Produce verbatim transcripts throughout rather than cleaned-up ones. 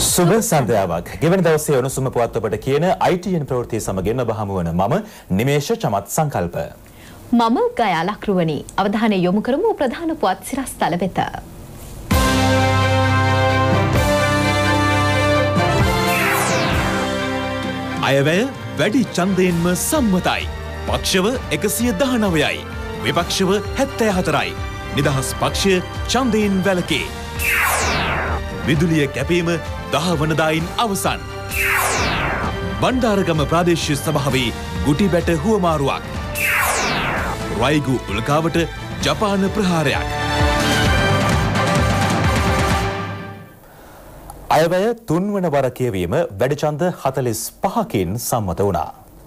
සුබ සන්ධ්‍යාවක්. ගෙවන දවසේ උණුසුම පුවත් ඔබට කියන I T N ප්‍රවෘත්ති සමගින් ඔබ හමු වන මම නිමේෂ චමත් සංකල්ප. මම ගයා ලක්රුවනි. අවධානය යොමු කරමු ප්‍රධාන පුවත් සිරස්තල වෙත. අයවැය වැඩි ඡන්දයෙන්ම සම්මතයි. පක්ෂව එකසිය දහනවයයි. විපක්ෂව හැත්තෑ හතරයි. නිදහස් පක්ෂය ඡන්දයෙන් වැළකේ. විදුලිය කැපීම දහ වනදායින් අවසන්. බණ්ඩාරගම ප්‍රාදේශීය සභාවේ ගුටි බැට හුවමාරුවක්. රයිගු උල්කාවට ජපාන ප්‍රහාරයක්. අයවැය තුන්වන වර කියවීම වැඩි ඡන්ද හතළිස් පහකින් සම්මත වුණා.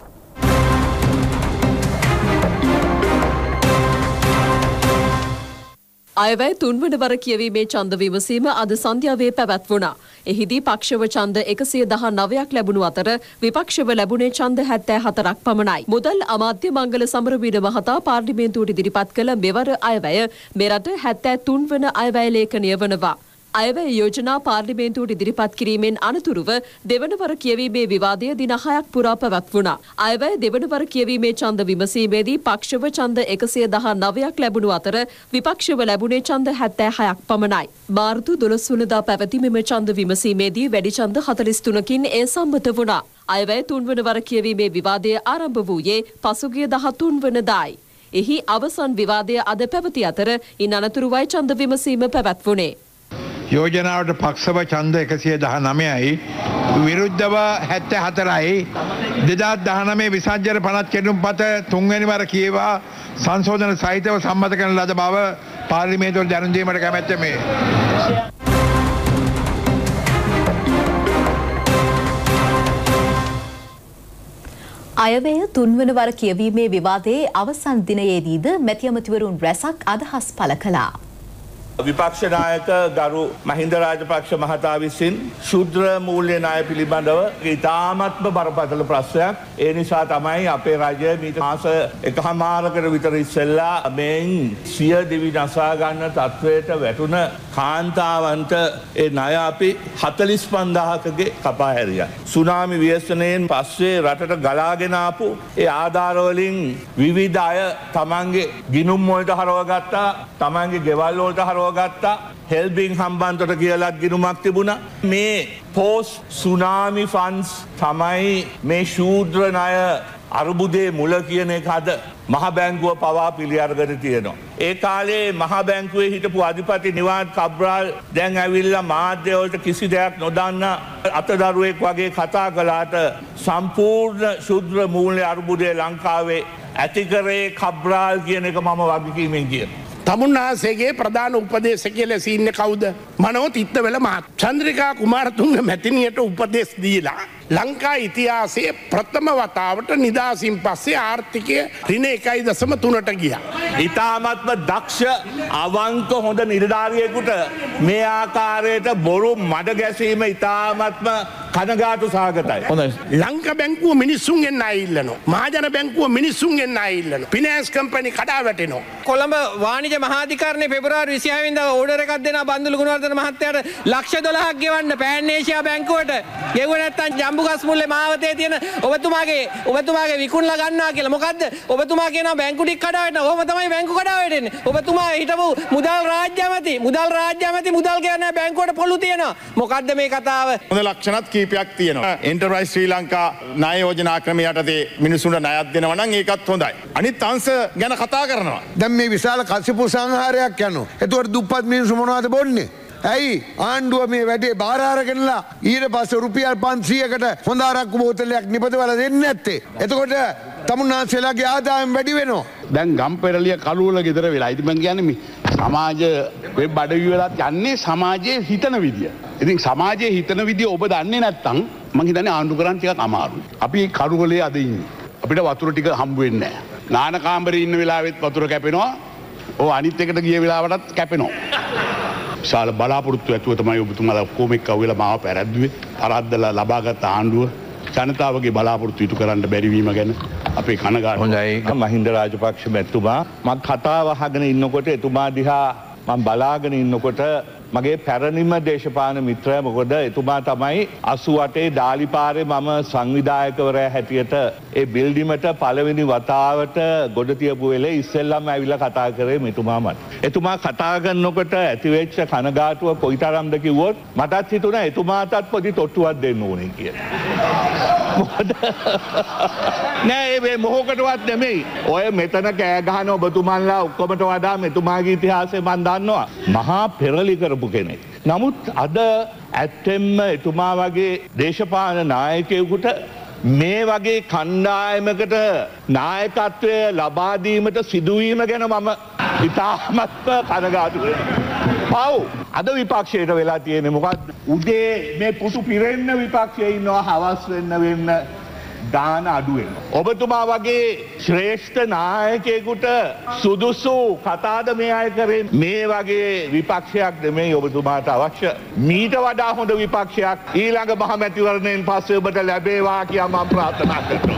අයවැය තුන්වන වර කියවීමේ ඡන්ද විමසීම අද සන්ධ්‍යාවේ පැවැත්වුණා. එහිදී පක්ෂව ඡන්ද එකසිය දහනවයක් ලැබුණු අතර විපක්ෂව ලැබුණේ ඡන්ද හැත්තෑ හතරක් පමණයි. මුදල් අමාත්‍ය මංගල සමරවීර මහතා පාර්ලිමේන්තුවට ඉදිරිපත් කළ මෙවර අයවැය මෙරට හැත්තෑ තුන් වන අයවැය ලේඛනය වනවා. අයවැය යෝජනා පාර්ලිමේන්තුවට ඉදිරිපත් කිරීමෙන් අනතුරුව දෙවන වර කියවීමේ විවාදය දින හයක් පුරා පැවැත්වුණා. අයවැය දෙවන වර කියවීමේ ඡන්ද විමසීමේදී පක්ෂව ඡන්ද එකසිය දහනවයක් ලැබුණු අතර විපක්ෂව ලැබුණේ ඡන්ද හැත්තෑ හයක් පමණයි. මාර්තු දොළොස් වනදා පැවති මෙම ඡන්ද විමසීමේදී වැඩි ඡන්ද හතළිස් තුනකින් එය සම්මත වුණා. අයවැය තුන්වන වර කියවීමේ විවාදය ආරම්භ වූයේ පසුගිය දහතුන් වනදායි. එහි අවසන් විවාදය අද පැවති අතර ඉන් අනතුරුවයි ඡන්ද විමසීම පැවැත්වුණේ. යෝජනාවට පක්ෂව ඡන්ද එකසිය දහනවයයි විරුද්ධව හැත්තෑ හතරයි. දෙදහස් දහනවය විසර්ජන පනත් කෙටුම්පත තුන්වැනි වර කියවා සංශෝධන සහිතව සම්මත කරන ලද බව පාර්ලිමේන්තුවට දැනුම් දීමට කැමැත්තෙමි මේ. අයවැය තුන්වන වර කියවීමේ විවාදයේ අවසන් දිනයේදීද මැති ඇමතිවරුන් රැසක් අදහස් පළ කළා. විපක්ෂ නායක ගරු මහින්ද රාජපක්ෂ මහතා විසින් ශුද්‍ර මූල්‍ය ණය පිළිබඳව ඉතාමත්ම බරපතල ප්‍රශ්නයක්. ඒ නිසා තමයි අපේ රජය මීට මාස එකහමාරකට විතර ඉස්සෙල්ලා මෙයින් සිය දිවි නසා ගන්න තත්වයට වැටුණ කාන්තාවන්ට ඒ ණය අපි හතළිස් පන්දාහකගේ කපා හැරියා. සුනාමි ව්‍යසනයෙන් පස්සේ රටට ගලාගෙන ආපු ඒ ආධාර වලින් විවිධ අය තමන්ගේ ගිණුම් වලට හරව ගත්තා, තමන්ගේ ගෙවල් වලට හරව ගත්තා. හෙල්බින් හම්බන්තොට කියලත් ගිනුමක් තිබුණා. මේ පෝස් සුනාමි ෆන්ඩ්ස් තමයි මේ ශූද්‍ර ණය අරුබුදේ මුල කියන එක අද මහ බැංකුව පවා පිළි අරගෙන තියෙනවා. ඒ කාලේ මහ බැංකුවේ හිටපු අධිපති නිවාඩ් කබ්‍රාල් දැන් ඇවිල්ලා මාධ්‍ය වලට කිසි දෙයක් නොදන්න අතදරුවෙක් වගේ කතා කළාට සම්පූර්ණ ශුද්‍ර මූල්‍ය අරුබුදේ ලංකාවේ ඇතිකරේ කබ්‍රාල් කියන එක මම වගකීමෙන් කියනවා. තමුන්නාසේගේ ප්‍රධාන උපදේශකයා ලෙස ඉන්නේ කවුද? මනෝ තිත්තවල මහත් චන්ද්‍රිකා කුමාරතුංග මැතිණියට උපදෙස් දීලා ලංකා ඉතිහාසයේ ප්‍රථම වතාවට නිදාසින් පස්සේ ආර්ථිකය ඍණ එකයි දශම තුනට ගියා. ඉතාමත්ම දක්ෂ අවංක හොඳ නිලධාරියෙකුට මේ ආකාරයට බොරු මඩ ගැසීම ඉතාමත්ම කනගාටු සහගතයි. හොඳයි. ලංකා බැංකුව මිනිස්සුන්ගෙන් ණය ඉල්ලනවා. මහජන බැංකුව මිනිස්සුන්ගෙන් ණය ඉල්ලනවා. ෆිනෑන්ස් කම්පැනි කඩා වැටෙනවා. කොළඹ වාණිජ මහාධිකරණයේ පෙබරවාරි විසිහය වෙනිදා ඕඩර් එකක් දෙනවා බන්දුල ගුණවර්ධන මහත්තයාට ලක්ෂ දොළහක් ගෙවන්න පෑන් ඒෂියා බැංකුවට. ගෙවුව නැත්තම් ජම්බුගස් මුල්ලේ මාවතේ තියෙන ඔබතුමාගේ ඔබතුමාගේ විකුණලා ගන්නවා කියලා. මොකද්ද? ඔබතුමා කියනවා බැංකු ටික කඩා වැටෙනවා. ඔහොම තමයි බැංකු කඩා වැටෙන්නේ. ඔබතුමා හිටපු මුදල් රාජ්‍ය ඇමති මුදල් රාජ්‍ය ඇමති මුදල් කියන්නේ බැංකුවට පොළු තියෙනවා. මොකද්ද මේ කතාව? හොඳ ලක්ෂණත් කීපයක් තියෙනවා. එන්ටර්ප්‍රයිස් ශ්‍රී ලංකා ණය යෝජනා ක්‍රමය යටතේ මිනිසුන්ට ණයක් දෙනවා නම් ඒකත් හොඳයි. අනිත් අංශ ගැන කතා කරනවා. දැන් මේ විශාල කසිපු සංහාරයක් යනවා. එතකොට දුප්පත් මිනිස්සු මොනවද බොන්නේ? ඇයි ආණ්ඩුව මේ වැඩේ බාර අරගෙනලා ඊට පස්සේ රුපියල් පන්සීයකට හොඳ අරක්කු බෝතලයක් නිපදවලා දෙන්නේ නැත්තේ. එතකොට තමුන්නාන්සේලාගේ ආදායම් වැඩි වෙනවා. දැන් ගම්පෙරළිය කළුවල ගෙදර වෙලා. ඉතින් මම කියන්නේ මේ සමාජ වෙබ් අඩවි වලත් යන්නේ සමාජයේ හිතන විදිය. ඉතින් සමාජයේ හිතන විදිය ඔබ දන්නේ නැත්නම් මම හිතන්නේ ආණ්ඩු කරන්න ටිකක් අමාරුයි. අපි කරුවලේ අද ඉන්නේ. අපිට වතුර ටික හම්බ වෙන්නේ නැහැ. නාන කාමරේ ඉන්න වෙලාවෙත් වතුර කැපෙනවා. ඔව් අනිත් එකට ගිය වෙලාවටත් කැපෙනවා. විශාල බලාපොරොත්තු ඇතුව තමයි ඔබතුමාලා ඔක්කොම එක්ක අවුලා මාව පැරද්දුවේ. අරද්දලා ලබාගත් ආණ්ඩුව ජනතාවගේ බලාපොරොත්තු ඉටු කරන්න බැරි වීම ගැන අපේ කනගාටු. හොඳයි. මහින්ද රාජපක්ෂ මැතිතුමා මම කතාව අහගෙන ඉන්නකොට එතුමා දිහා මම බලාගෙන ඉන්නකොට මගේ පැරණිම දේශපාලන මිත්‍රය. මොකද එතුමා තමයි අසූ අටේ ඩාලිපාරේ මම සංවිධායකවරයා හැටියට ඒ බිල්ඩිමට පළවෙනි වතාවට ගොඩ තියපු වෙලේ ඉස්සෙල්ලාම ඇවිල්ලා කතා කරේ මෙතුමා මට. එතුමා කතා කරනකොට ඇතිවෙච්ච කනගාටුව කොයිතරම්ද කිව්වොත් මටත් හිතුණා එතුමාටත් පොඩි තොට්ටුවක් දෙන්න ඕනේ කියලා. මොකද නෑ මේ මොහොකටවත් නෙමෙයි. ඔය මෙතන කෑ ගහන ඔබතුමන්ලා ඔක්කොමට වඩා මෙතුමාගේ ඉතිහාසය මම දන්නවා. මහා පෙරලි කරපු කෙනෙක්. නමුත් අද ඇත්තෙන්ම එතුමා වගේ දේශපාලන නායකයෙකුට මේ වගේ කණ්ඩායමකට නායකත්වය ලබා දීමට සිදුවීම ගැන මම ඉතාමත්ම කනගාටු වෙනවා. පව් අද විපක්ෂයට වෙලා තියෙන්නේ මොකක්ද? උදේ මේ පුතු පිරෙන්න විපක්ෂයේ ඉන්නවා හවස් වෙන්න වෙන්න දාන අඩු වෙනවා. ඔබතුමා වගේ ශ්‍රේෂ්ඨ නායකයෙකුට සුදුසු කතාද මේ අය කරේ? මේ වගේ විපක්ෂයක් නෙමෙයි ඔබතුමාට අවශ්‍ය. මීට වඩා හොඳ විපක්ෂයක් ඊළඟ මහමැතිවරණයෙන් පස්සේ ඔබට ලැබේවා කියලා මම ප්‍රාර්ථනා කරනවා.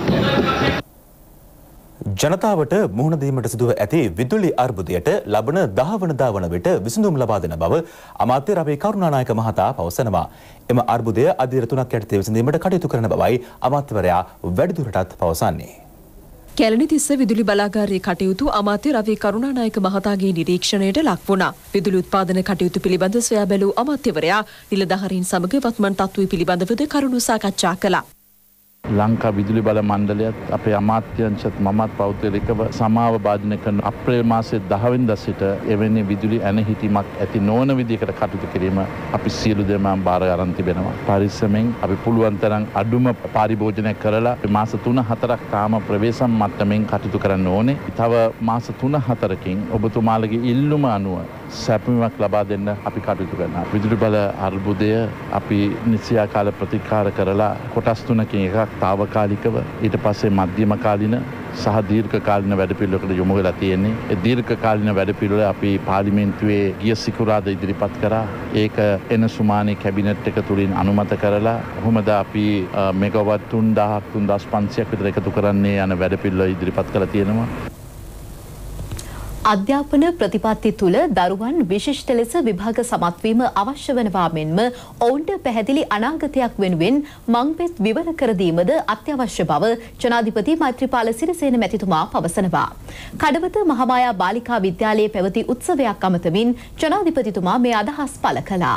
ජනතාවට මුහුණ දීමට සිදුව ඇති විදුලි අර්බුදයට ලබන දහ වනදා වන විට විසඳුම් ලබා දෙන බව අමාත්‍ය රවී කරුණානායක මහතා පවසනවා. එම අර්බුදය අධීර තුනක් යටතේ විසඳීමට කටයුතු කරන බවයි අමාත්‍යවරයා වැඩිදුරටත් පවසන්නේ. කැලණිතිස්ස විදුලි බලාගාරයේ කටයුතු අමාත්‍ය රවී කරුණානායක මහතාගේ නිරීක්ෂණයට ලක් වුණා. විදුලි උත්පාදන කටයුතු පිළිබඳ සොයා බැලූ අමාත්‍යවරයා නිලධාරීන් සමග වත්මන් තත්ත්වය පිළිබඳවද කරුණු සාකච්ඡා කළා. ලංකා විදුලි බල මණ්ඩලයත් අපේ අමාත්‍යංශත් මමත් පෞද්ගලිකව සමාව භාජනය කරන අප්‍රේල් මාසයේ දහ වෙනිදා සිට එවැනි විදුලි ඇනහිටීමක් ඇති නොවන විදිහකට කටයුතු කිරීම අපි සියලු දෙනාම බාර ගන්න තිබෙනවා. පරිස්සමෙන් අපි පුළුවන් තරම් අඩුම පරිභෝජනය කරලා මාස තුන හතරක් තාම ප්‍රවේශම් මට්ටමින් කටයුතු කරන්න ඕනේ. තව මාස තුන හතරකින් ඔබතුමාලගේ ඉල්ලුම අනුව සැපයීමක් ලබා දෙන්න අපි කටයුතු කරනවා. විදුලි බල අර්බුදය අපි නිසියාකාල ප්‍රතිකාර කරලා කොටස් තුනකින් එකක් තාවකාලිකව ඊට පස්සේ මධ්‍යම කාලින සහ දීර්ඝ කාලින වැඩපිළිවෙලකට යොමු වෙලා තියෙන්නේ. ඒ දීර්ඝ කාලින වැඩපිළිවෙල අපි පාර්ලිමේන්තුවේ ගිය සිකුරාදා ඉදිරිපත් කරා. ඒක එන සුමානේ කැබිනට් එක තුලින් අනුමත කරලා කොහොමද අපි මෙගාවට් තුන්දාහක් තුන්දාස් පන්සියයක් විතර එකතු කරන්නේ යන වැඩපිළිවෙල ඉදිරිපත් කරලා තියෙනවා. අධ්‍යාපන ප්‍රතිපත්ති තුළ දරුවන් විශිෂ්ට ලෙස විභාග සමත්වීම අවශ්‍ය වනවා මෙන්ම ඔවුන්ට පැහැදිලි අනාගතයක් වෙනුවෙන් මංපෙත් විවර කර දීමද අත්‍යවශ්‍ය බව ජනාධිපති මෛත්‍රීපාල සිරිසේන මැතිතුමා පවසනවා. කඩවත මහාමායා බාලිකා විද්‍යාලයේ පැවති උත්සවයක් අමතමින් ජනාධිපතිතුමා මේ අදහස් පළ කළා.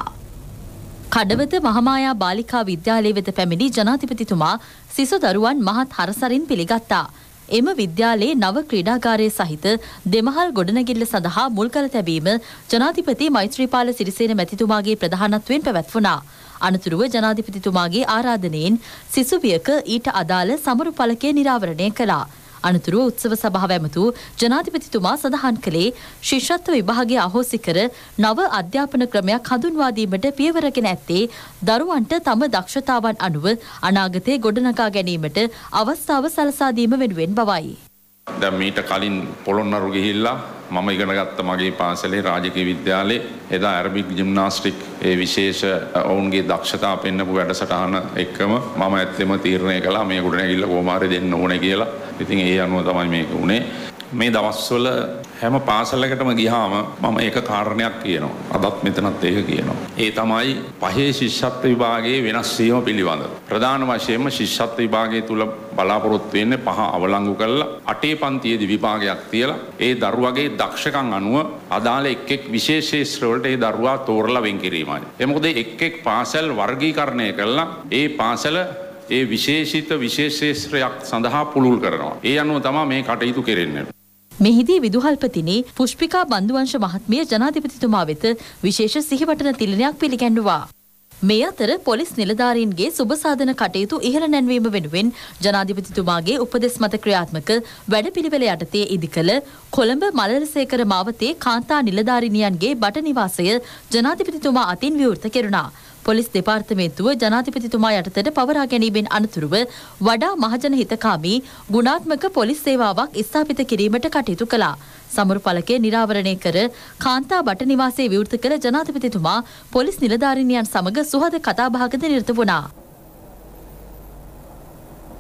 කඩවත මහාමායා බාලිකා විද්‍යාලයේ වෙත පැමිණි ජනාධිපතිතුමා සිසු දරුවන් මහත් හරසරින් පිළිගත්තා. එම විද්‍යාලයේ නව ක්‍රීඩාගාරය සහිත දෙමහල් ගොඩනැගිල්ල සඳහා මුල් කර තැබීම ජනාධිපති මෛත්‍රීපාල සිරිසේන මැතිතුමාගේ ප්‍රධානත්වයෙන් පැවැත්වුණා. අනතුරුව ජනාධිපතිතුමාගේ ආරාධනයෙන් සිසුවියක ඊට අදාළ සමරු ඵලකය නිරාවරණය කළා. අනතුරුව උත්සව සභාව ඇමතු ජනාධිපතිතුමා සඳහන් කළේ ශිෂ්‍යත්ව විභාගය අහෝසි කර නව අධ්‍යාපන ක්‍රමයක් හඳුන්වා දීමට පියවරගෙන ඇත්තේ දරුවන්ට තම දක්ෂතාවන් අනුව අනාගතයේ ගොඩනගා ගැනීමට අවස්ථාව සලසා දීම වෙනුවෙන් බවයි. දැන් මීට කලින් පොළොන්නරු ගිහිල්ලා මම ඉගෙන ගත්ත මගේ පාසලේ රාජකීය විද්‍යාලයේ එදා ඇරබික් ජිම්නාස්ටික් ඒ විශේෂ ඔවුන්ගේ දක්ෂතා පෙන්වපු වැඩසටහන එක්කම මම ඇත්තෙම තීරණය කළා මේ ගොඩනැගිල්ල කොහොම හරි දෙන්න ඕනේ කියලා. ඉතින් ඒ අනුව තමයි මේක උනේ. මේ දවස්වල හැම පාසලකටම ගියාම මම ඒක කාරණයක් කියනවා. අදත් මෙතනත් ඒක කියනවා. ඒ තමයි පහේ ශිෂ්‍යත්ව විභාගයේ වෙනස් වීම පිළිබඳව. ප්‍රධාන වශයෙන්ම ශිෂ්‍යත්ව විභාගය තුල බලාපොරොත්තු වෙන්නේ පහ අවලංගු කරලා අටේ පන්තියේදී විභාගයක් තියලා ඒ දරුවගේ දක්ෂකම් අනුව අදාළ එක් එක් විශේෂ ශාස්ත්‍ර වලට ඒ දරුවා තෝරලා වෙන් කිරීමයි. ඒ මොකද එක් එක් පාසල් වර්ගීකරණය කළා ඒ පාසල ඒ විශේෂිත විශේෂ ශාස්ත්‍රයක් සඳහා පුළුල් කරනවා. ඒ අනුව තමයි මේ කටයුතු කෙරෙන්නේ. මෙහිදී විදුහල්පතිනි පුෂ්පිකා බන්දුවංශ මහත්මිය ජනාධිපතිතුමා වෙත විශේෂ සිහිවටන තිලනයක් පිළිගැන්වුවා. මේ අතර පොලිස් නිලධාරීන්ගේ සුබසාධන කටයුතු ඉහළ නැන්වීම වෙනුවෙන් ජනාධිපතිතුමාගේ උපදෙස් මත ක්‍රියාත්මක වැඩපිළිවෙල යටතේ ඉදිකළ කොළඹ මලරසේකර මාවතේ කාන්තා නිලධාරිනියන්ගේ බට නිවාසය ජනාධිපතිතුමා අතින් විවෘත කෙරුණා. පොලිස් දෙපාර්තමේන්තුව ජනාධිපතිතුමා යටතට පවරා ගැනීමෙන් අනතුරුව වඩා මහජන හිතකාමී ගුණාත්මක පොලිස් සේවාවක් ස්ථාපිත කිරීමට කටයුතු කළා. සමරු ඵලකය නිරාවරණය කර කාන්තා බට නිවාසයේ විවෘත කළ ජනාධිපතිතුමා පොලිස් නිලධාරීනියන් සමග සුහද කතාබහකද නිරත වුණා.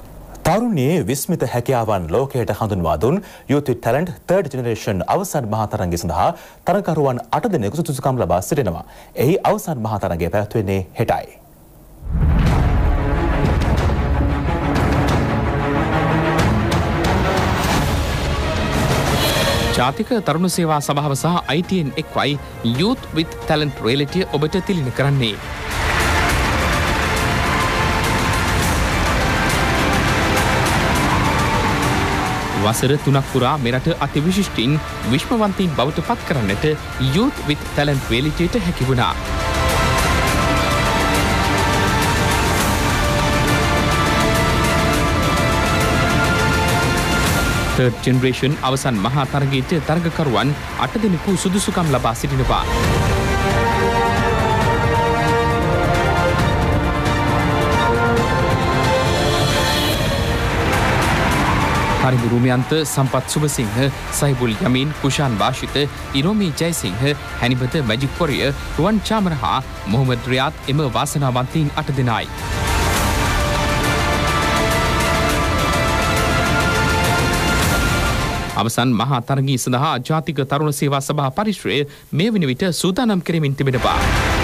තරුණයේ විස්මිත හැකියාවන් ලෝකයට හඳුන්වා දුන් Youth with Talent Third Generation අවසන් මහතරංගය සඳහා තරගකරුවන් අට දෙනෙකු සුදුසුකම් ලබා සිටිනවා. එහි අවසන් මහතරංගය පැවැත්වෙන්නේ හෙටයි. ජාතික තරුණ සේවා සභාව සහ I T N එක්වයි Youth with Talent Reality ඔබට තිළින කරන්නේ. වසර තුනක් පුරා මෙරට අතිවිශිෂ්ටින් විශ්වවන්තීන් බවට පත් කරන්නට Youth with Talent Realityට හැකි වුණා. Third Generation අවසන් මහා තරගයට තරගකරුවන් අට දෙනෙකු සුදුසුකම් ලබා සිටිනවා. හරිදු රූමියන්ත සම්පත් සුබසිංහ සයිබුල් යමීන් කුෂාන් වාශිත ඉරෝමි ජයසිංහ හැනිබත මැජික් කොරිය රුවන් චාමර හා මොහමඩ් රියාත් එම වාසනාවන්තීන් අට දෙනායි. අවසන් මහා තරගී සඳහා ජාතික තරුණ සේවා සභා පරිශ්‍රය මේ වන විට සූදානම් කරමින් තිබෙනවා.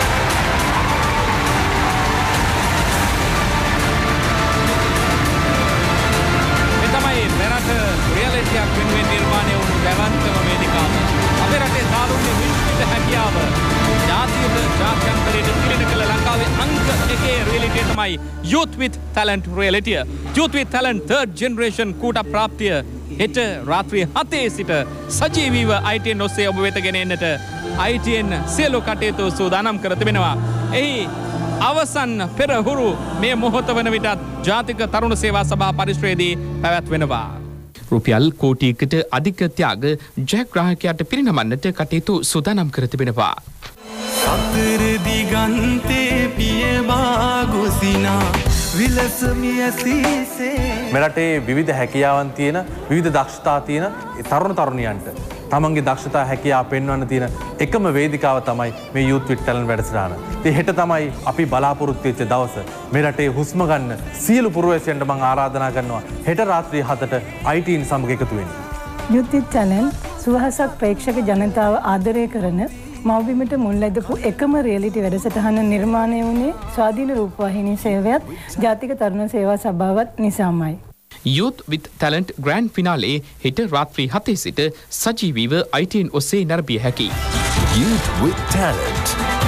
Youth with Talent Reality. Youth with Talent Third Generation කූට ප්‍රාප්තිය හෙට රාත්‍රී හතේ සිට සජීවීව I T N ඔස්සේ ඔබ වෙත ගෙන එන්නට I T N සියලු කටයුතු සූදානම් කර තිබෙනවා. එහි අවසන් පෙරහුරු මේ මොහොත වන විටත් ජාතික තරුණ සේවා සභා පරිශ්‍රයේදී පැවැත්වෙනවා. රුපියල් කෝටියකට අධික ත්‍යාග ජයග්‍රාහකයාට පිරිනමන්නට කටයුතු සූදානම් කර තිබෙනවා. සතර දිගන්තේ පියවා ගොසිනා විලසමියසීසේ මෙරටේ විවිධ හැකියාවන් තියෙන විවිධ දක්ෂතා තියෙන තරුණ තරුණියන්ට තමන්ගේ දක්ෂතා හැකියාව පෙන්වන්න තියෙන එකම වේදිකාව තමයි මේ Youth with Talent වැඩසටහන. ඉතින් හෙට තමයි අපි බලාපොරොත්තු වෙච්ච දවස. මේ රටේ හුස්ම ගන්න සියලු පුරවැසියන්ට මම ආරාධනා කරනවා හෙට රාත්‍රී හතට I T N සමග එකතු වෙන්න. Youth with Talent සුවහසක් ප්‍රේක්ෂක ජනතාව ආදරය කරන මව්බිමට මුල් ඇදපු එකම රියලිටි වැඩසටහන නිර්මාණය වුණේ ස්වාධීන රූපවාහිනී සේවයත් ජාතික තරුණ සේවා සභාවත් නිසාමයි. Youth with Talent Grand Finale හෙට රාත්‍රී හතේ සිට සජීවීව I T N ඔස්සේ නැරඹිය හැකි. Youth with Talent.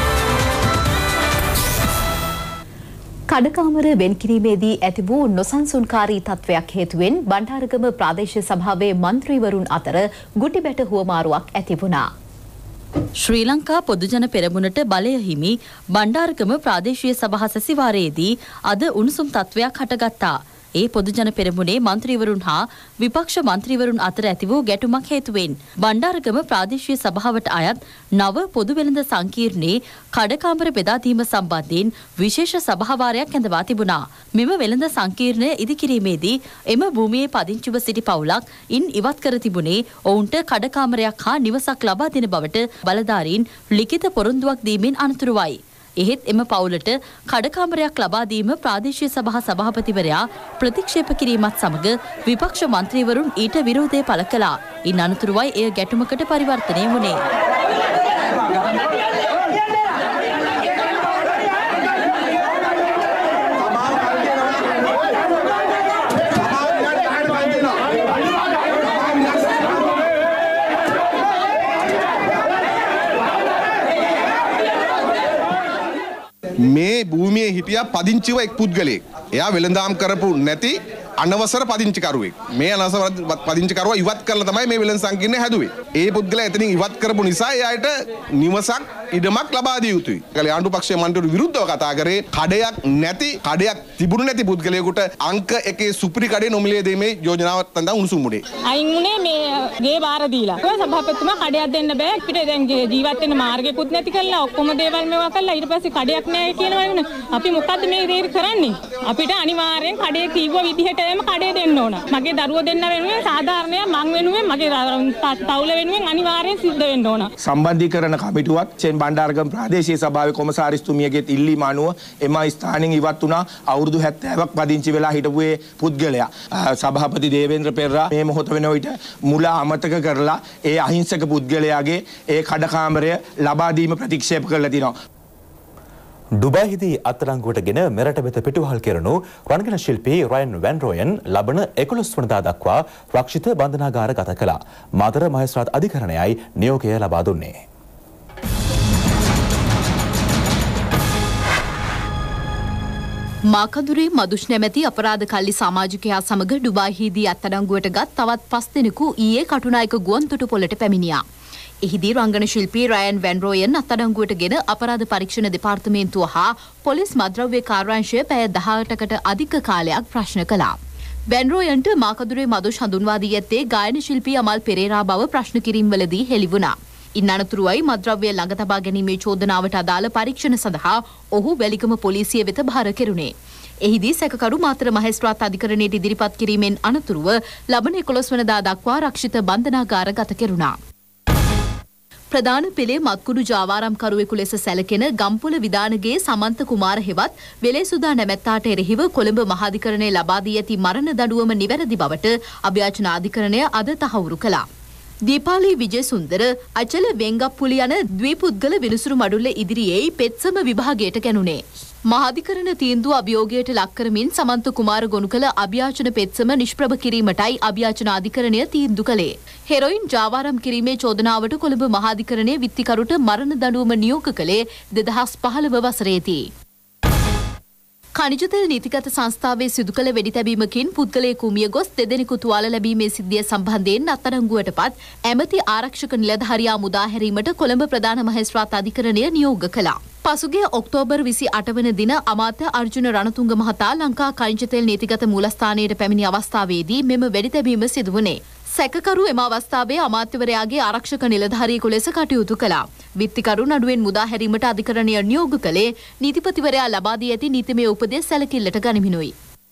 කඩකාමර වෙන් කිරීමේදී ඇති වූ නොසන්සුන්කාරී තත්වයක් හේතුවෙන් බණ්ඩාරගම ප්‍රාදේශීය සභාවේ මන්ත්‍රීවරුන් අතර ගුටිබැට හුවමාරුවක් ඇති වුණා. ශ්‍රී ලංකා පොදුජන පෙරමුණට බලය හිමි බණ්ඩාරගම ප්‍රාදේශීය සභා සැසිවාරයේදී අද උණුසුම් තත්වයක් හටගත්තා. ඒ පොදුජන පෙරමුණේ මන්ත්‍රීවරුන් හා විපක්ෂ මන්ත්‍රීවරුන් අතර ඇති වූ ගැටුමක් හේතුවෙන් බණ්ඩාරගම ප්‍රාදේශීය සභාවට අයත් නව පොදු වෙළඳ සංකීර්ණයේ කඩකාමර බෙදා දීම සම්බන්ධයෙන් විශේෂ සභාවාරයක් ඇඳවා තිබුණා. මෙම වෙළඳ සංකීර්ණය ඉදිකිරීමේදී එම භූමියේ පදිංචිව සිටි පවුලක් ඉන් ඉවත් කර තිබුණේ ඔවුන්ට කඩකාමරයක් හා නිවසක් ලබා දෙන බවට බලධාරීන් ලිඛිත පොරොන්දුවක් දීමෙන් අනතුරුවයි. එහෙත් එම පවුලට කඩකාමරයක් ලබා දීම ප්‍රාදේශීය සභා සභාපතිවරයා ප්‍රතික්ෂේප කිරීමත් සමග විපක්ෂ මන්ත්‍රීවරුන් ඊට විරෝධය පළ කළා. ඉන් අනතුරුවයි එය ගැටුමකට පරිවර්තනය වුණේ. මේ භූමියේ හිටියා පදිංචිව එක් පුද්ගලයෙක්. එයා වෙළඳාම් කරපු නැති අනවසර පදිංචිකරුවෙක්. මේ අනවසර පදිංචිකරුවා ඉවත් කරලා තමයි මේ වෙළඳ සංකීර්ණය හැදුවේ. ඒ පුද්ගලයා එතනින් ඉවත් කරපු නිසා එයාට නිවසක් ඉඩමක් ලබා දිය යුතුයි. ඒකල ආණ්ඩු පක්ෂයේ මන්ත්‍රීවරු විරුද්ධව කතා කරේ කඩයක් නැති කඩයක් තිබුණු නැති පුද්ගලයෙකුට අංක එකේ සුපිරි කඩේ නොමිලේ දෙීමේ යෝජනාව තඳා උණුසුම් මුඩේ. අයින් උනේ මේ ගේ බාර දීලා. ඒක සභාපතිතුමා කඩයක් දෙන්න බෑ. පිට දැන් ජීවත් වෙන්න මාර්ගෙකුත් නැති කරලා ඔක්කොම දේවල් මේවා කරලා ඊට පස්සේ කඩයක් නැහැ කියනවා වුණා. අපි මොකද්ද මේ දේ කරන්නේ? අපිට අනිවාර්යෙන් කඩේ කීව විදිහට අනිවාර්යයෙන්ම කඩේ දෙන්න ඕන. මගේ දරුවෝ දෙන්න වෙනුවෙන් සාධාරණයක් මං වෙනුවෙන් මගේ තවුල වෙනුවෙන් අනිවාර්යෙන් සිද්ධ වෙන්න ඕන. සම්බන්ධීකරණ කමිටුවත් චෙන් බණ්ඩාරගම ප්‍රාදේශීය සභාවේ කොමසාරිස්තුමියගේ ඉල්ලීම අනුව එම ස්ථානෙන් ඉවත් වුණා. අවුරුදු හැත්තෑවක් පදිංචි වෙලා හිටපු ඒ පුද්ගලයා සභාපති දේවේන්ද්‍ර පෙරේරා මේ මොහොත වෙන විට මුල අමතක කරලා ඒ අහිංසක පුද්ගලයාගේ ඒ කඩකාමරය ලබා දීම ප්‍රතික්ෂේප කරලා තිනවා. ඩුබායිදී අත්අඩංගුවටගෙන මෙරට වෙත පිටුවහල් කෙරෙනු රංගන ශිල්පී රයන් වැන් රෝයන් ලබන එකොළොස් වනදා දක්වා රක්ෂිත බන්ධනාගාර ගත කළා. මාතර මහේස්ත්‍රාත් අධිකරණයයි නියෝගය ලබා දුන්නේ. මාකදුරේ මදුෂ් නැමැති අපරාධ කල්ලි සමාජිකයා සමග ඩුබායිහිදී අත්අඩංගුවට ගත් තවත් පස් දෙනෙකු ඊයේ කටුනායක ගුවන්තොටුපොළට පැමිණියා. එහිදී රංගන ශිල්පී රයන් වැන් රෝයන් අත්අඩංගුවටගෙන අපරාධ පරීක්ෂණ දෙපාර්තමේන්තුව හා පොලිස් මද්‍රව්‍ය කාර්යාංශය පැය දහඅටකට අධික කාලයක් ප්‍රශ්න කළා. වැන් රෝයන්ට මාකදුරේ මදුෂ් හඳුන්වා දී ඇත්තේ ගායන ශිල්පී අමල් පෙරේරා බව ප්‍රශ්න කිරීම්වලදී හෙළි වුණා. ඉන් අනතුරුවයි මද්‍රව්‍ය ළඟ තබා ගැනීමේ චෝදනාවට අදාළ පරීක්ෂණ සඳහා ඔහු වැලිගම පොලිසිය වෙත භාර කෙරුණේ. එහිදී සැකකරු මාතර මහේස්ත්‍රාත් අධිකරණයට ඉදිරිපත් කිරීමෙන් අනතුරුව ලබන එකොළොස් වනදා දක්වා රක්ෂිත බන්ධනාගාර ගත කෙරුණා. ප්‍රධාන පෙළේ මත්කුඩු ජාවාරම්කරුවෙකු ලෙස සැලකෙන ගම්පොළ විධානගේ සමන්ත කුමාර හෙවත් වෙලේසුදා නැමැත්තාට එරෙහිව කොළඹ මහාධිකරණය ලබා දී ඇති මරණ දඬුවම නිවැරදි බවට අභියාචන අධිකරණය අද තහවුරු කළා. දීපාලී විජේසුන්දර අචල වෙංගප්පුලි යන ද්විපුද්ගල විනිසුරු මඩුල්ල ඉදිරියේ පෙත්සම විභාගයට ගැනුණේ. මහාධිකරණ තීන්දුව අභියෝගයට ලක් කරමින් සමන්ත කුමාර ගොනු කළ අභියාචන පෙත්සම නිෂ්ප්‍රභ කිරීමටයි අභියාචන අධිකරණය තීන්දුව කළේ. හෙරොයින් ජාවාරම් කිරීමේ චෝදනාවට කොළඹ මහාධිකරණය විත්තිකරුට මරණ දඬුවම නියෝග කළේ දෙදහස් පහළව වසරේදී. खनिज तेल नीतिगत සංස්ථාවේ සිදු කළ වෙඩි තැබීමකින් පුද්ගලයෙකු මිය ගොස් දෙදෙනෙකු තුවාල ලැබීමේ සිද්ධිය සම්බන්ධයෙන් අත්අඩංගුවටපත් ඇමති ආරක්ෂක නිලධාරියා මුදා හැරීමට කොළඹ ප්‍රධාන මහේස්ත්‍රාත් අධිකරණය නියෝග කළා. පසුගිය ඔක්තෝබර් විසි අට වන දින අමාත්‍ය අර්ජුන රණතුංග මහතා ලංකා ಖನಿಜ තෙල් නීතිගත මූලස්ථානයට පැමිණි අවස්ථාවේදී මෙම වෙඩි තැබීම සිදු වුණේ. සැකකරු එම අවස්ථාවේ අමාත්‍යවරයාගේ ආරක්ෂක නිලධාරියෙකු ලෙස කටයුතු කළා. විත්තිකරු නඩුවෙන් මුදා හැරීමට අධිකරණය නියෝග කළේ නීතිපතිවරයා ලබා දී ඇති නීතිමය උපදෙස් සැලකිල්ලට ගනිමිනුයි.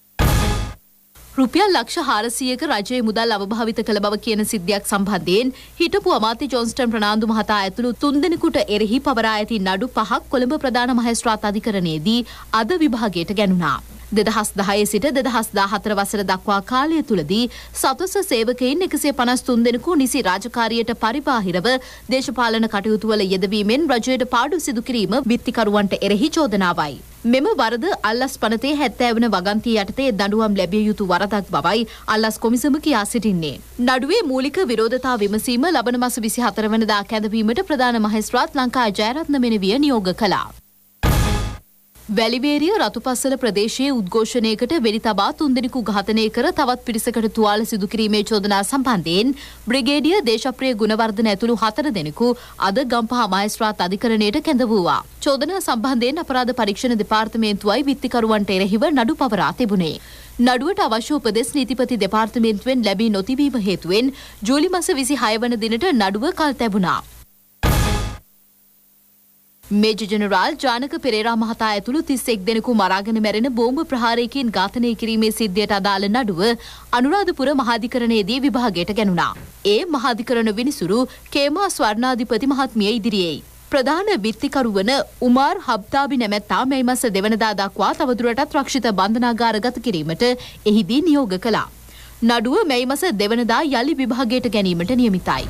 රුපියල් ලක්ෂ හාරසියයක රජයේ මුදල් අවභාවිත කළ බව කියන සිද්ධියක් සම්බන්ධයෙන් හිටපු අමාත්‍ය ජොන්ස්ටන් ප්‍රනාන්දු මහතා ඇතුළු තුන්දෙනෙකුට එරෙහි පවරා ඇති නඩු පහක් කොළඹ ප්‍රධාන මහේස්ත්‍රාත් අධිකරණයේදී අද විභාගයට ගැනුණා. දෙදහස් දහය සිට දෙදහස් දාහතර වසර දක්වා කාලය තුලදී සතොස්ස සේවකයින් එකසිය පනස් තුන් දෙනෙකු නිසි රාජකාරියට පරිබාහිරව දේශපාලන කටයුතු වල යෙදවීමෙන් රජයට පාඩු සිදු කිරීම විත්තිකරුවන්ට එරෙහි චෝදනාවයි. මෙම වරද අල්ලස් පනතේ හැත්තෑ වන වගන්තිය යටතේ දඬුවම් ලැබිය යුතු වරදක් බවයි අල්ලස් කොමිසම කියා සිටින්නේ. නඩුවේ මූලික විරෝධතා විමසීම ලබන මාස විසිහතර වනදා කැඳවීමට ප්‍රධාන මහේස්ත්‍රාත් ලංකා ජයරත්න මෙනවිය නියෝග කළා. වැලිවේරිය රතුපස්සල ප්‍රදේශයේ උද්ඝෝෂණයකට වෙඩි තබා තුන්දෙනෙකු ඝාතනය කර තවත් පිරිසකට තුවාල සිදු කිරීමේ චෝදනා සම්බන්ධයෙන් බ්‍රිගේඩිය දේශප්‍රිය ගුණවර්ධන ඇතුළු හතර දෙනෙකු අද ගම්පහ මහේස්ත්‍රාත් අධිකරණයට කැඳවුවා. චෝදනා සම්බන්ධයෙන් අපරාධ පරීක්ෂණ දෙපාර්තමේන්තුවයි විත්තිකරුවන්ට එරෙහිව නඩු පවරා තිබුණේ. නඩුවට අවශ්‍ය උපදෙස් නීතිපති දෙපාර්තමේන්තුවෙන් ලැබී නොතිබීම හේතුවෙන් ජූලි මාස විසිහය වන දිනට නඩුව කල් තැබුණා. මේජර් ජෙනරාල් ජානක පෙරේරා මහතා ඇතුළු තිස් එක් දෙනෙකු මරාගෙන මැරෙන බෝම්බ ප්‍රහාරයකින් ඝාතනය කිරීමේ සිද්ධියට අදාළ නඩුව අනුරාධපුර මහාධිකරණයේදී විභාගයට ගැනුණා. ඒ මහාධිකරණ විනිසුරු කේමා ස්වර්ණාධිපති මහත්මිය ඉදිරියේයි. ප්‍රධාන විත්තිකරු වන උමාර් හබ්තාබි නැමැත්තා මේ මාස දෙවනදා දක්වා තවදුරටත් රක්ෂිත බන්ධනාගාර ගත කිරීමට එහිදී නියෝග කළා. නඩුව මේ මාස දෙවනදා යලි විභාගයට ගැනීමට නියමිතයි.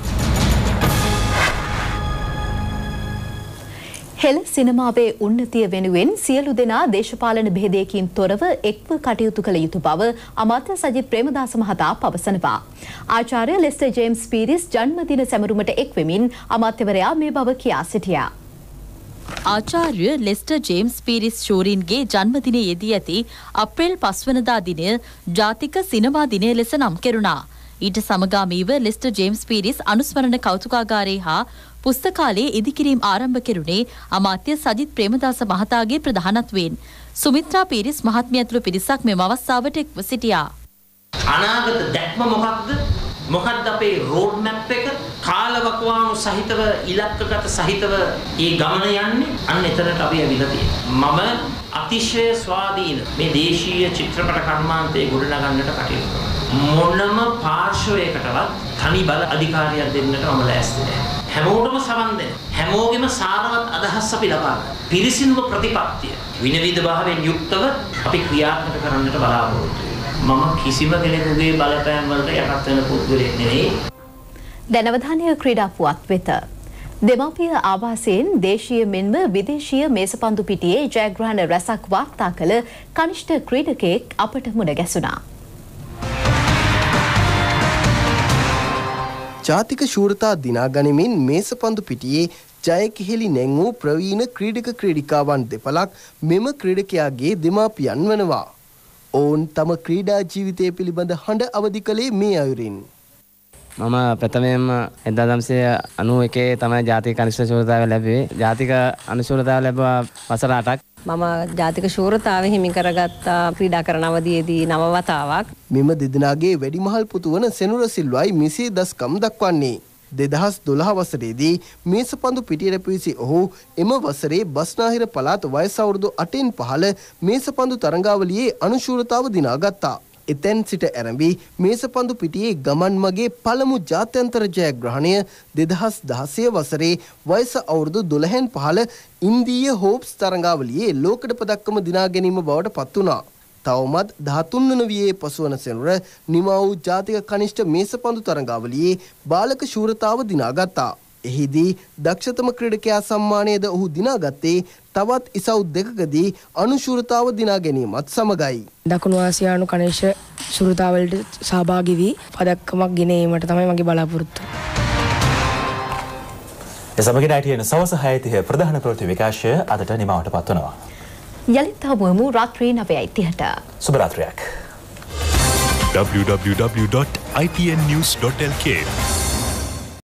හෙළ සිනමාවේ උන්නතිය වෙනුවෙන් සියලු දෙනා දේශපාලන භේදයකින් තොරව එක්ව කටයුතු කළ යුතු බව අමාත්‍ය සජිත් ප්‍රේමදාස මහතා පවසනවා. ආචාර්ය ලෙස්ටර් ජේම්ස් පීරිස් ජන්මදින සැමරුමට එක්වෙමින් අමාත්‍යවරයා මේ බව කියා සිටියා. ආචාර්ය ලෙස්ටර් ජේම්ස් පීරිස් ෂූරින්ගේ ජන්මදිනයේ යෙදී ඇති අප්‍රේල් පස්වනදා දිනය ජාතික සිනමා දිනය ලෙස නම් කෙරුණා. ඊට සමගාමීව ලෙස්ටර් ජේම්ස් පීරිස් අනුස්මරණ කෞතුකාගාරයේ හා පුස්තකාලයේ ඉදිකිරීම් ආරම්භ කෙරුණේ අමාත්‍ය සජිත් ප්‍රේමදාස මහතාගේ ප්‍රධානත්වයෙන්. සුමිත්‍රා පීරිස් මහත්මිය ඇතුළු පිරිසක් මෙම අවස්ථාවට එක්ව සිටියා. අනාගත දැක්ම මොකක්ද? මොකක්ද අපේ රෝඩ් මැප් එක? කාලවකවානු සහිතව ඉලක්කගත සහිතව මේ ගමන යන්නේ අන්න එතනට අපි ඇවිල්ලා තියෙනවා. මම අතිශය ස්වාධීන මේ දේශීය චිත්‍රපට කර්මාන්තයේ ගොඩනගන්නට කටයුතු කරනවා. මොනම පාර්ශවයකටවත් තනි බල අධිකාරියක් දෙන්නට මම ලෑස්ති නැහැ. හැමෝටම සවන් දෙන්න. හැමෝගෙම සාරවත් අදහස් අපි ලබා ගන්න. පිරිසිදුව ප්‍රතිපත්තිය විනවිද භාවයෙන් යුක්තව අපි ක්‍රියාත්මක කරන්නට බලාපොරොත්තු වෙනවා. මම කිසිම කෙනෙකුගේ බලපෑම් වලට යටත් වෙන පුද්ගලයෙක් නෙවෙයි. දැනවධානය ක්‍රීඩා පුවත් වෙත. දෙමාපිය ආවාසයෙන් දේශීය මෙන්ම විදේශීය මේසපන්දු පිටියේ ජයග්‍රහණ රැසක් වාර්තා කළ කනිෂ්ඨ ක්‍රීඩකයෙක් අපට මුණ ගැසුණා. ජාතික ශූරතා දිනා ගනිමින් මේසපන්දු පිටියේ ජය කිහෙලි නැං වූ ප්‍රවීණ ක්‍රීඩක ක්‍රීඩිකාවන් දෙපළක් මෙම ක්‍රීඩකයාගේ දෙමාපියන් වනවා. ඔවුන් තම ක්‍රීඩා ජීවිතය පිළිබඳ හඬ අවදි කළේ මේ අයුරින්. මම ප්‍රථමයෙන්ම එක්දාස් නවසිය අනූ එකේ තමයි ජාතික කනිෂ්ඨ ශූරතාව ලැබුවේ. ජාතික අනුශූරතාව ලැබුවා වසර අටක්. මම ජාතික ශූරතාව හිමි කරගත් ක්‍රීඩා කරන අවධියේදී නව වතාවක්. මෙම දෙදෙනාගේ වැඩිමහල් පුතු වන සෙනුර සිල්වයි මෙසේ දස්කම් දක්වන්නේ. දෙදහස් දොළහ වසරේදී මේසපන්දු පිටියට පිවිසි ඔහු එම වසරේ බස්නාහිර පළාත් වයස අවුරුදු අටෙන් පහළ මේසපන්දු තරඟාවලියේ අනුශූරතාව දිනාගත්තා. එතැන් සිට ඇරඹි මේසපන්දු පිටියේ ගමන් මගේ පළමු ජාත්‍යන්තර ජයග්‍රහණය දෙදහස් දහසය වසරේ වයස අවුරුදු දොළහෙන් පහළ ඉන්දීය හෝප්ස් තරඟාවලියේ ලෝකඩ පදක්කම දිනා ගැනීම බවට පත් වුණා. තවමත් දහතුන් වන වියේ පසුවන සෙනුර නිමා වූ ජාතික කනිෂ්ඨ මේසපන්දු තරඟාවලියේ බාලක ශූරතාව දිනාගත්තා. එහිදී දක්ෂතම ක්‍රීඩකයා සම්මානයද ඔහු දිනාගත්තේ තවත් ඉසව් දෙකකදී අනුශූරතාව දිනා ගැනීමත් සමගයි. දකුණු ආසියානු කනිෂ්ඨ ශූරතාවලට සහභාගී වී පදක්කමක් ගෙන ඒමට තමයි මගේ බලාපොරොත්තුව. ඒ සමගින් ආයිටිඑන් සවස හය තිහ ප්‍රධාන ප්‍රවෘත්ති විකාශය අදට නිමවට පත්වනවා. යලිත් හමුවමු රාත්‍රී නවයයි තිහට. සුබ රාත්‍රියක්. w w w dot i t n news dot l k